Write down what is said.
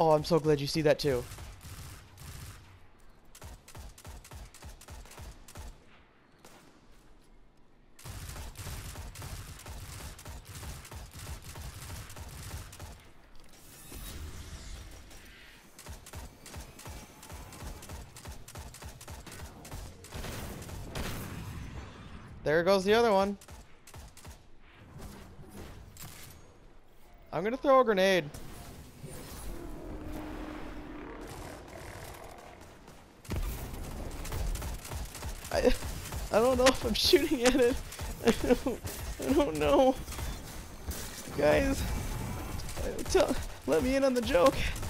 Oh, I'm so glad you see that too. There goes the other one. I'm gonna throw a grenade. I don't know if I'm shooting at it. I don't know. Guys, let me in on the joke.